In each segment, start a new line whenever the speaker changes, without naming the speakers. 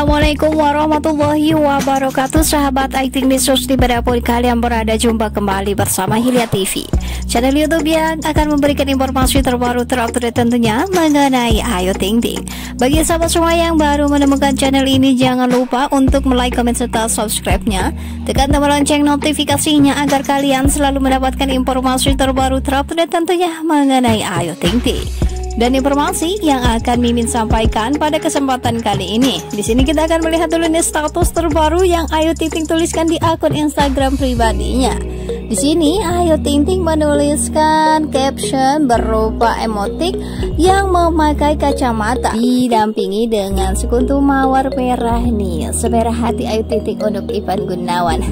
Assalamualaikum warahmatullahi wabarakatuh. Sahabat Aiting News dimanapun kalian berada, jumpa kembali bersama Hilya TV, channel YouTube yang akan memberikan informasi terbaru terupdate tentunya mengenai Ayu Ting Ting. Bagi sahabat semua yang baru menemukan channel ini, jangan lupa untuk like, komen, serta subscribe-nya. Tekan tombol lonceng notifikasinya agar kalian selalu mendapatkan informasi terbaru terupdate tentunya mengenai Ayu Ting Ting. Dan informasi yang akan Mimin sampaikan pada kesempatan kali ini. Di sini kita akan melihat dulu nih status terbaru yang Ayu Ting Ting tuliskan di akun Instagram pribadinya. Di sini Ayu Ting Ting menuliskan caption berupa emotik yang memakai kacamata didampingi dengan sekuntum mawar merah nih. Semerah hati Ayu Ting Ting untuk Ivan Gunawan.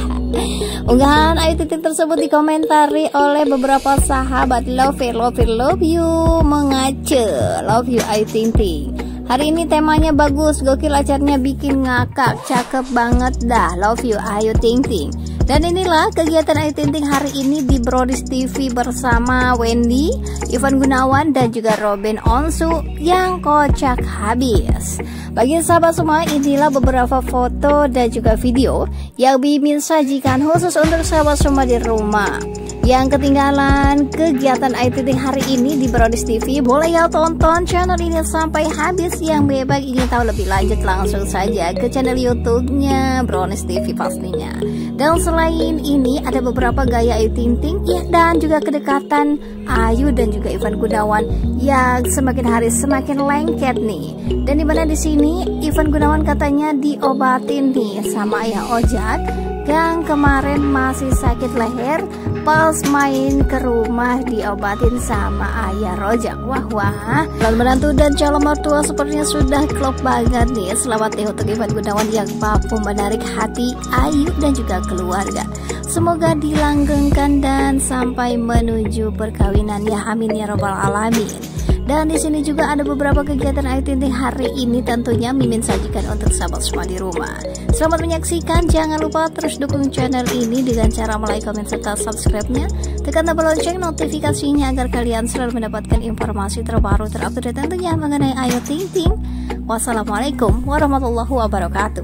Unggahan Ayu Ting Ting tersebut dikomentari oleh beberapa sahabat. Love you, mengace, love you Ayu Ting Ting. Hari ini temanya bagus, gokil, acaranya bikin ngakak, cakep banget dah, love you Ayu Ting Ting. Dan inilah kegiatan Ayu Ting Ting hari ini di Brodis TV bersama Wendy, Ivan Gunawan, dan juga Robin Onsu yang kocak habis. Bagi sahabat semua, inilah beberapa foto dan juga video yang Mimin sajikan khusus untuk sahabat semua di rumah yang ketinggalan kegiatan Ayu Ting Ting hari ini di Brodis TV. Boleh ya tonton channel ini sampai habis. Yang bebas ingin tahu lebih lanjut, langsung saja ke channel YouTube-nya Brodis TV pastinya. Dan selain ini ada beberapa gaya Ayu Ting Ting ya, dan juga kedekatan Ayu dan juga Ivan Gunawan yang semakin hari semakin lengket nih. Dan dimana di sini Ivan Gunawan katanya diobatin nih sama Ayah Ojak yang kemarin masih sakit leher, pas main ke rumah diobatin sama Ayah Rojak. Wah, calon menantu dan calon mertua sepertinya sudah klop banget nih. Selamat nih untuk Ivan Gunawan yang mampu menarik hati Ayu dan juga keluarga. Semoga dilanggengkan dan sampai menuju perkawinan ya, amin ya robbal alamin. Dan di sini juga ada beberapa kegiatan Ayu Ting Ting hari ini, tentunya Mimin sajikan untuk sahabat semua di rumah. Selamat menyaksikan, jangan lupa terus dukung channel ini dengan cara like, komen, serta subscribe-nya. Tekan tombol lonceng notifikasinya agar kalian selalu mendapatkan informasi terbaru terupdate tentunya mengenai Ayu Ting Ting. Wassalamualaikum warahmatullahi wabarakatuh.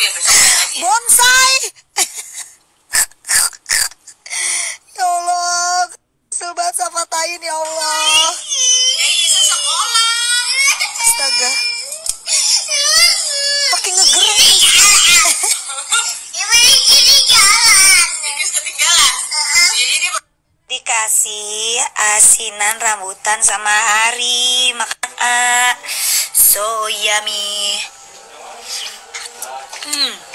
Bonsai. Ya Allah, kesel banget sama Tayin, ya Allah. Astaga, pakai ngegereng. Dikasih asinan rambutan sama Hari, makan so yummy.